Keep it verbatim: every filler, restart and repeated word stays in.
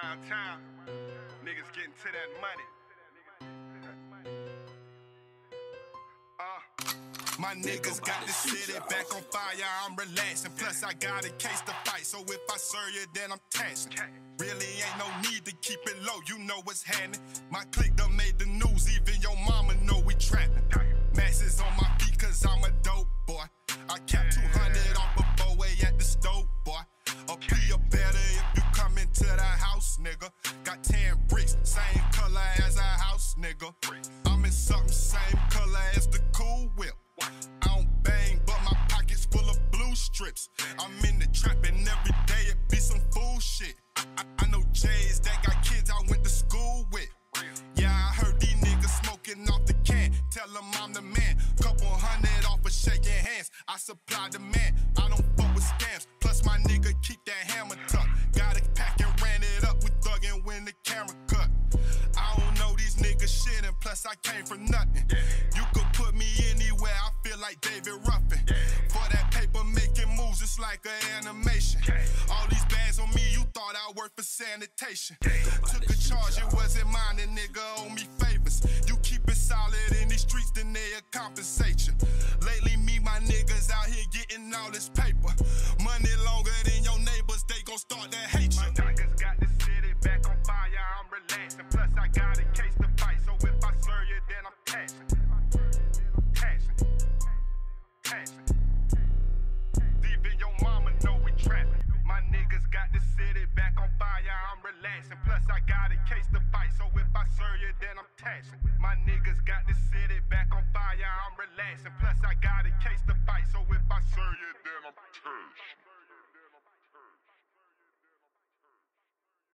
Wild Town. Niggas getting to that money. Uh. My niggas got the city back on fire, I'm relaxing. Plus I got a case to fight, so if I serve you, then I'm taxing. Really ain't no need to keep it low, you know what's happening. My clique done made the news, even your mama know we trapping. Masses on my feet cause I'm a dope boy. I cap two hundred off a four-way at the stove, boy. A P or better if you come into the house, nigga. Got ten bricks, same color as a house, nigga. I'm in something same color as the Cool Whip. I don't bang, but my pocket's full of blue strips. I'm in the trap and every day it be some fool shit. I, I, I know J's that got kids I went to school with. Yeah, I heard these niggas smoking off the can. Tell them I'm the man. Couple hundred off of shaking hands. I supply the man. I don't fuck with scams. Plus my nigga keep that hammer tucked. Got a pack and ran it up. We thuggin' when the camera cut. I don't know these niggas shit, and plus I came from nothing. You could put me anywhere, I feel like David Ruffin. For that paper making moves, it's like an animation. All these bands on me, you thought I worked for sanitation. Took a charge, it wasn't mine, and nigga owe me favors. You keep it solid in these streets, then they'll compensate you. Lately, me, my niggas out here getting all this paper. Money longer than your neighbors, they gon' start to hate you. My niggas got the city back on fire, I'm relaxing. Plus I got a case to fight, so if I serve you, then I'm taxing. Taxing. Taxing. Even your mama know we trapping. My niggas got the city back on fire, I'm relaxing. Plus I got a case to fight, so if I serve you, then I'm taxing. My niggas got the city back on fire, I'm relaxing. Plus I got a case to fight, so if